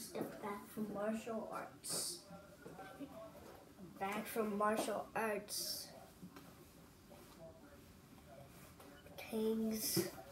just got back from martial arts. Back from martial arts. Kings.